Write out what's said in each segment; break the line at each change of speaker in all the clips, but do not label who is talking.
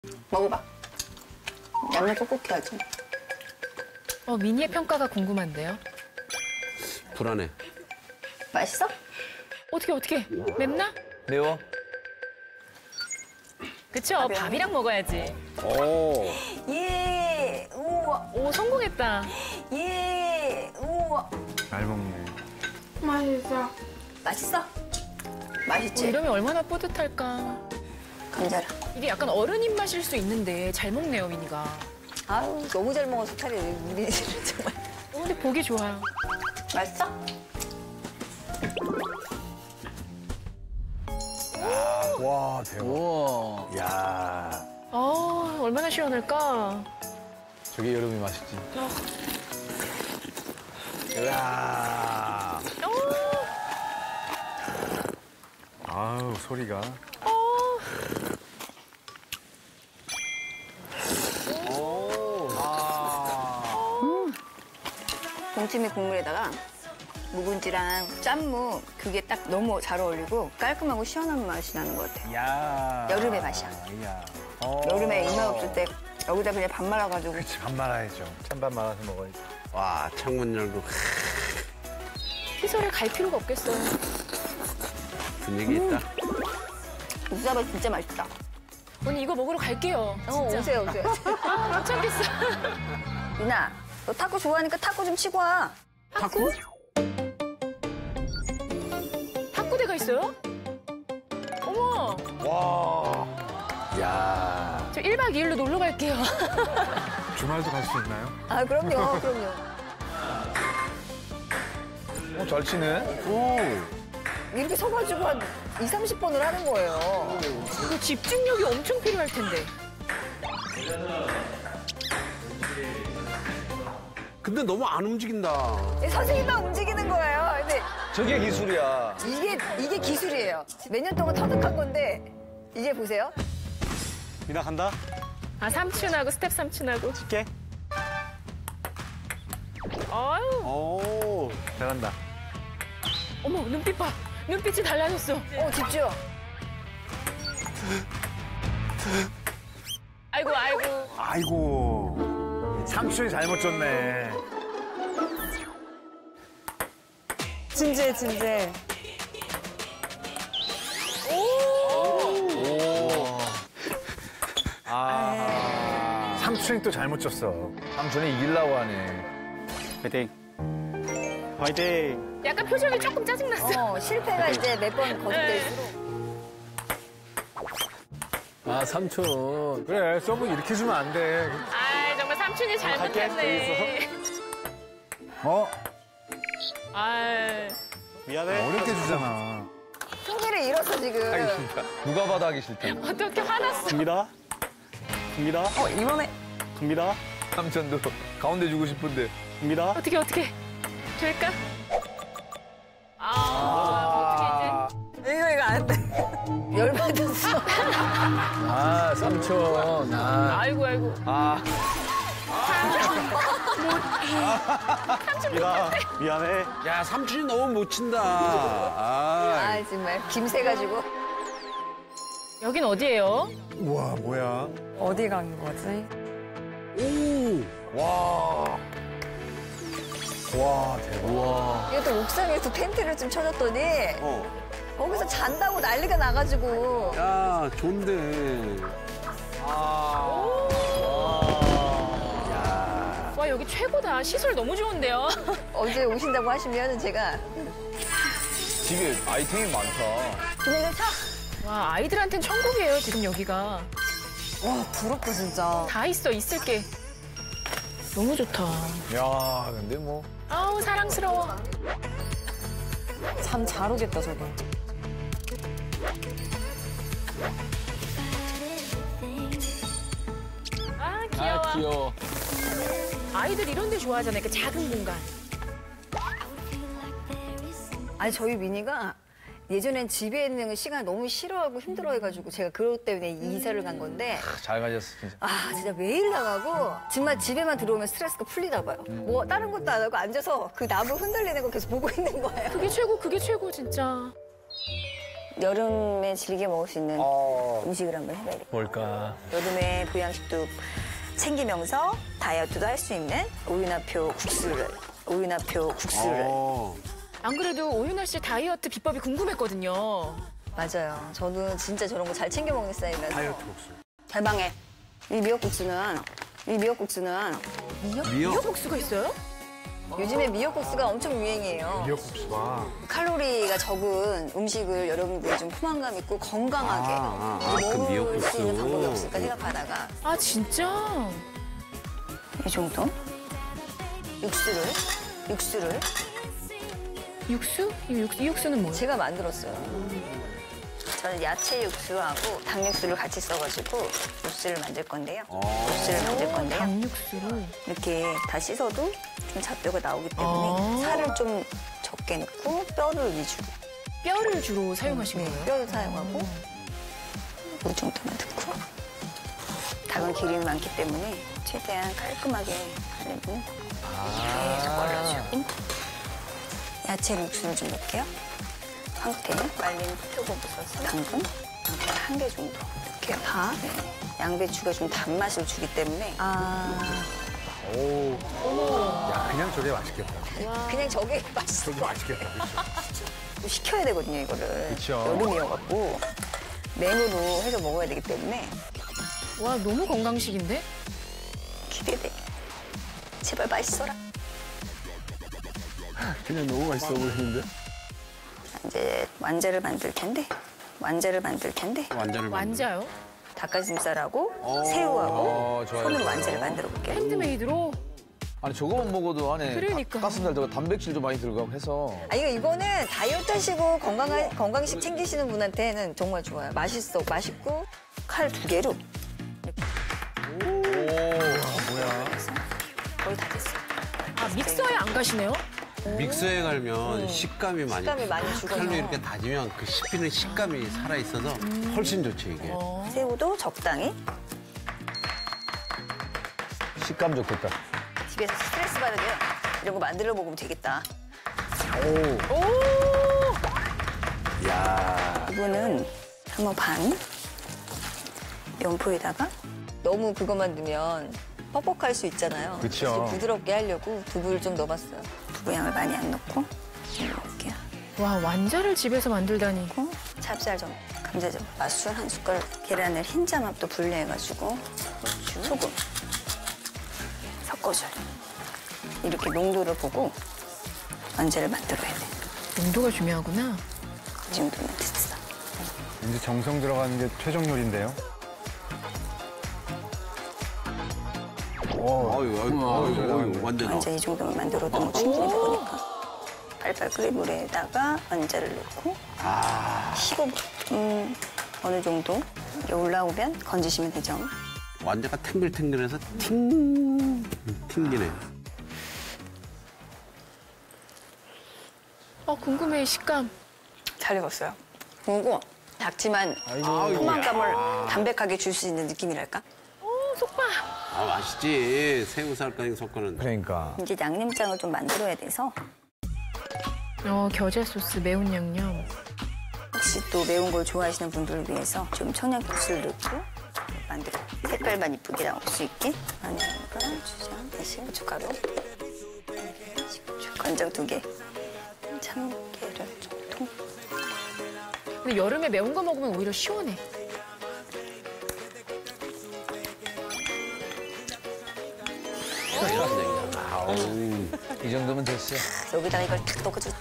먹어봐. 양념 꼭 해야지.
미니의 평가가 궁금한데요.
불안해.
맛있어?
어떻게 맵나?
매워?
그쵸? 밥이랑 먹어야지.
오.
예. 우와.
오, 성공했다.
예. 우와.
잘 먹네.
맛있어? 맛있지?
이러면 얼마나 뿌듯할까.
감자라.
이게 약간 어른 입맛일 수 있는데 잘 먹네요, 미니가.
아유, 너무 잘 먹어서 탈이 우리 정말.
근데 보기 좋아요.
맛있어?
와, 대박.
우와.
야,
얼마나 시원할까.
저게 여름이 맛있지. 이야. 아우, 소리가.
동치미 국물에다가 묵은지랑 짠무 그게 딱 너무 잘 어울리고 깔끔하고 시원한 맛이 나는 것 같아.
야.
여름의 맛이야.
야.
여름에 입맛 없을 때 여기다 그냥 밥 말아가지고.
그치, 밥 말아야죠. 찬밥 말아서 먹어야지.
와, 창문 열고
피서를 갈 필요가 없겠어요.
분위기 있다.
육사발 진짜 맛있다.
언니 이거 먹으러 갈게요. 진짜.
오세요.
못 참겠어.
미나, 너 탁구 좋아하니까 탁구 좀 치고 와.
탁구? 탁구대가 있어요? 어머,
와. 야.
저 1박 2일로 놀러 갈게요.
주말도 갈 수 있나요?
아, 그럼요.
잘 치네.
오.
이렇게 서가지고 한 2, 30번을 하는 거예요.
그 집중력이 엄청 필요할 텐데.
근데 너무 안 움직인다.
선생님만 움직이는 거예요. 근데
저게 기술이야.
이게 기술이에요. 몇 년 동안 터득한 건데 이제 보세요.
미나 간다.
삼촌하고 스텝 삼촌하고.
칠게.
아유,
오.
잘한다.
어머 눈빛 봐. 눈빛이 달라졌어.
집중.
아이고.
아이고. 삼촌이 잘못 줬네.
진지해.
삼촌이 또 잘못 줬어. 삼촌이 이기려고 하네. 화이팅.
약간 표정이 조금 짜증났어.
실패가 이제 몇 번 거듭될수록.
삼촌.
그래, 서브 이렇게 주면 안 돼.
정말 삼촌이 잘못했네.
미안해. 어렵게 주잖아.
총기를 잃었어 지금.
누가 봐도 하기 싫다.
어떻게 화났어.
갑니다.
이번에
갑니다.
삼촌도 가운데 주고 싶은데.
갑니다.
어떻게 될까? 어떻게 이제.
이거 안 돼. 열받았어.
삼촌.
아이고.
미안해.
야, 삼촌이 너무 못 친다.
정말 김새 가지고.
여긴 어디예요?
우와, 뭐야.
어디 간 거지?
오.
와. 와, 대박.
이것도 옥상에서 텐트를 좀 쳐줬더니 거기서 잔다고 난리가 나가지고.
야, 좋은데.
와 여기 최고다. 시설 너무 좋은데요.
언제 오신다고 하시면 제가
집에 아이템이 많다.
그냥 차.
와 아이들한텐 천국이에요 지금 여기가.
와 부럽다 진짜.
다 있을 게. 너무 좋다.
야, 근데 뭐.
아우 사랑스러워.
잠 잘 오겠다 저거.
귀여워. 아이들 이런 데 좋아하잖아요. 그 작은 공간.
아니 저희 미니가 예전엔 집에 있는 시간을 너무 싫어하고 힘들어해가지고 제가 그것 때문에 이사를 간 건데
잘 가졌어, 진짜.
진짜 매일 나가고 정말 집에만 들어오면 스트레스가 풀리나 봐요. 뭐 다른 것도 안 하고 앉아서 그 나무 흔들리는 거 계속 보고 있는 거예요.
그게 최고 진짜.
여름에 즐겨 먹을 수 있는 음식을 한번 해봐야겠다.
뭘까?
여름에 보양식도 챙기면서 다이어트도 할 수 있는 오윤화표 국수를.
안 그래도 오윤아 씨 다이어트 비법이 궁금했거든요.
맞아요. 저는 진짜 저런 거 잘 챙겨 먹는 스타일이라서.
다이어트 국수.
대방에 이 미역국수는
미역국수가 있어요?
요즘에 미역국수가 엄청 유행이에요.
미역국수가.
칼로리가 적은 음식을 여러분들이 좀 포만감 있고 건강하게
그
먹을
미역국수.
수 있는 방법이 없을까 생각하다가
아 진짜?
이 정도? 육수를
육수? 이 육수는 뭐예요?
제가 만들었어요. 저는 야채 육수하고 닭 육수를 같이 써가지고 육수를 만들 건데요.
닭육수를.
이렇게 다 씻어도 좀 잡뼈가 나오기 때문에 살을 좀 적게 넣고 뼈를 위주로.
뼈를 주로 사용하신 거예요?
뼈를 사용하고 이 정도만 넣고 닭은 기름이 많기 때문에 최대한 깔끔하게 하려면 계속 걸러주고 야채 육수를 좀 넣을게요. 황태, 말린 표고버섯, 당근 한 개 정도 넣을게요. 다. 네. 양배추가 좀 단맛을 주기 때문에
야, 그냥 저게 맛있겠다.
그냥 저게 맛있을 것 같아요.
맛있겠다.
또 식혀야 되거든요, 이거를.
그쵸.
여름이어갖고 냉으로 해서 먹어야 되기 때문에
와 너무 건강식인데?
기대돼. 제발 맛있어라.
그냥 너무 맛있어 보이는데?
이제 완자를 만들 텐데
완자를
완자요?
닭가슴살하고 새우하고
좋아요.
손으로 완자를 만들어 볼게요.
핸드메이드로?
아니 저거만 먹어도 안에
그러니까.
가슴살 들어가 단백질도 많이 들어가고 해서.
이거는 다이어트 하시고 건강식 챙기시는 분한테는 정말 좋아요. 맛있고 칼 2개로
뭐야?
거의 다 됐어요.
아 믹서에 안 가시네요?
믹서에 갈면 식감이 많이
죽어요.
칼로 이렇게 다지면 그 씹히는 식감이 살아있어서 훨씬 좋지, 이게.
새우도 적당히.
식감 좋겠다.
집에서 스트레스 받으면 이런 거 만들어 먹으면 되겠다.
야
이거는 한번 반 면포에다가 너무 그것만 넣으면 뻑뻑할 수 있잖아요.
그쵸.
그래서 좀 부드럽게 하려고 두부를 좀 넣어봤어요. 두부 양을 많이 안 넣고 좀 넣을게요.
와 완자를 집에서 만들다니.
그리고 찹쌀전, 감자전, 맛술 한 숟갈, 계란을 흰자막도 분리해가지고 소금 섞어줘요. 이렇게 농도를 보고 완자를 만들어야 돼.
농도가 중요하구나.
이 정도면 됐어.
이제 정성 들어가는 게 최종 요리인데요.
어유, 완전.
완자 이 정도만 만들어도 뭐 충분히 먹으니까. 팔팔 끓인 물에다가 완자를 넣고 15분 어느 정도 이게 올라오면 건지시면 되죠.
완자가 탱글탱글해서 튕기네.
궁금해 식감.
잘 익었어요. 그리고 작지만 포만감을 담백하게 줄 수 있는 느낌이랄까?
속봐.
맛있지. 새우살까지 섞어는.
그러니까.
이제 양념장을 좀 만들어야 돼서
겨자 소스 매운 양념.
혹시 또 매운 걸 좋아하시는 분들을 위해서 좀 청양고추를 넣고 만들어. 색깔만 이쁘게 나올 수 있게. 마늘과 주장, 대신 고춧가루, 간장 2개, 참깨를 통.
근데 여름에 매운 거 먹으면 오히려 시원해.
이 정도면 됐어.
여기다가 이걸 탁 넣어가지고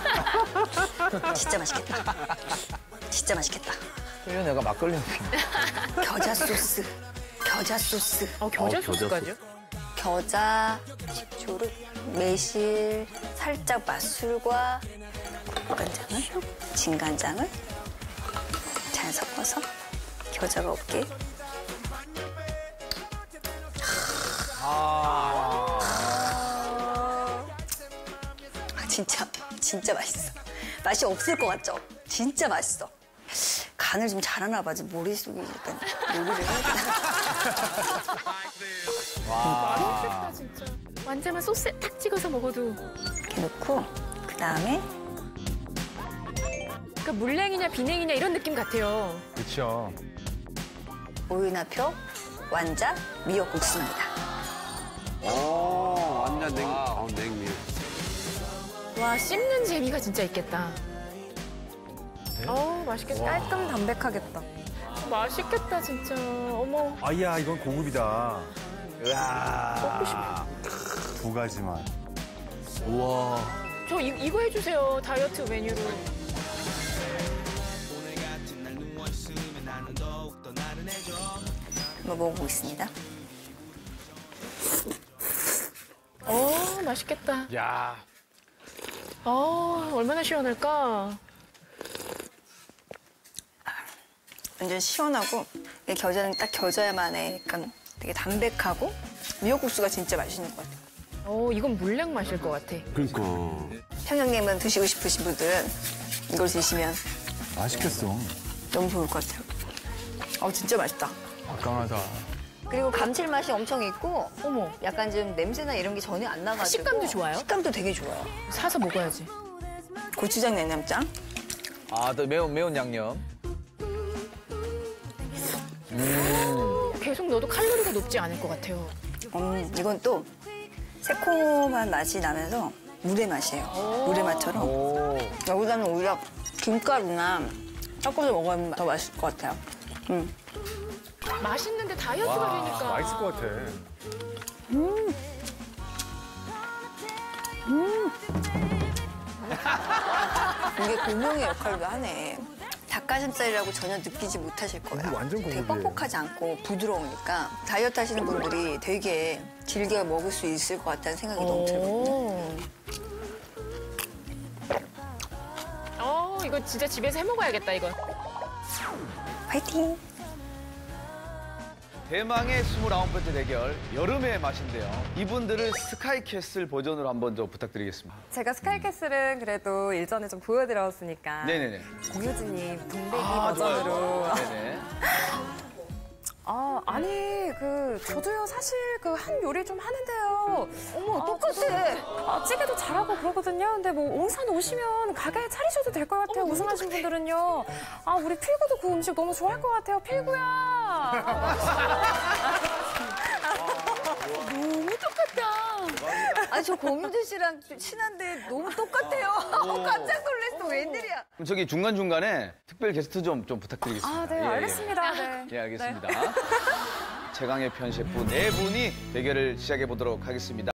진짜 맛있겠다. 진짜 맛있겠다.
이거 내가 막걸리
겨자 소스. 겨자
소스까지요?
겨자, 식초를 매실, 살짝 맛술과 국간장을, 진간장을 잘 섞어서 겨자가 없게. 진짜 맛있어. 맛이 없을 것 같죠? 진짜 맛있어. 간을 좀 잘하나 봐. 머릿속에 약간 요리를 해야 되나?
진짜. 완자만 소스에 탁 찍어서 먹어도.
이렇게 넣고 그다음에
그러니까 물냉이냐 비냉이냐 이런 느낌 같아요.
그렇죠.
오이나표, 완자, 미역국수입니다.
오, 완전 냉면.
와, 씹는 재미가 진짜 있겠다. 맛있겠다.
깔끔 담백하겠다.
맛있겠다, 진짜. 어머.
아야, 이건 고급이다.
먹고 싶어.
두 가지만.
우와.
저 이거 해주세요. 다이어트 메뉴로.
한번 먹어보겠습니다.
맛있겠다.
야.
얼마나 시원할까?
완전 시원하고 이게 겨자는 딱 겨자만의 약간 되게 담백하고 미역국수가 진짜 맛있는 것 같아요.
이건 물냉 맛일 것 같아.
그러니까.
평양냉면 드시고 싶으신 분들은 이걸 드시면
맛있겠어.
너무 좋을 것 같아요. 진짜 맛있다.
막강하다.
그리고 감칠맛이 엄청 있고
어머.
약간 좀 냄새나 이런 게 전혀 안 나가지고
식감도 좋아요?
식감도 되게 좋아요.
사서 먹어야지.
고추장 양념장.
또 매운 양념.
계속 넣어도 칼로리가 높지 않을 것 같아요.
이건 또 새콤한 맛이 나면서 물의 맛이에요. 물의 맛처럼. 여기다는 오히려 김가루나 섞어서 먹으면 더 맛있을 것 같아요.
맛있는데 다이어트가 되니까.
맛있을 것 같아.
이게 고명의 역할도 하네. 닭가슴살이라고 전혀 느끼지 못하실 거예요.
완전
되게
고급이에요.
뻑뻑하지 않고 부드러우니까 다이어트 하시는 분들이 되게 즐겨 먹을 수 있을 것 같다는 생각이 너무 들거든요.
이거 진짜 집에서 해 먹어야겠다, 이거.
화이팅!
대망의 29번째 대결, 여름의 맛인데요. 이분들을 스카이캐슬 버전으로 한번 좀 부탁드리겠습니다.
제가 스카이캐슬은 그래도 일전에 좀 보여드렸으니까.
네네네.
공효진님 동백이
좋아요.
버전으로.
네네.
저도요, 사실 한 요리 좀 하는데요.
어머, 똑같아.
찌개도 잘하고 그러거든요. 근데 옹산 오시면 가게에 차리셔도 될 것 같아요. 우승하신 분들은요. 우리 필구도 그 음식 너무 좋아할 것 같아요. 필구야.
너무 똑같다. 저 공유진 씨랑 친한데 너무 똑같아요. 깜짝 놀랐어. 웬일이야.
그럼 저기 중간중간에 특별 게스트 좀 부탁드리겠습니다.
네, 알겠습니다. 네.
예, 알겠습니다. 최강의 편 셰프 네 분이 대결을 시작해 보도록 하겠습니다.